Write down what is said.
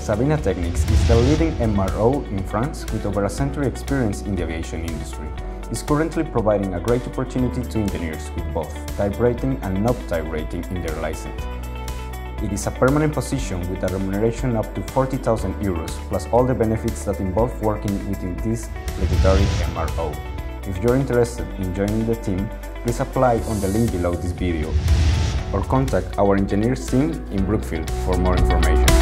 Sabina Technics is the leading MRO in France with over a century experience in the aviation industry. It's currently providing a great opportunity to engineers with both type rating and non-type rating in their license. It is a permanent position with a remuneration up to 40,000 euros, plus all the benefits that involve working within this legendary MRO. If you're interested in joining the team, please apply on the link below this video or contact our engineers team in Brookfield for more information.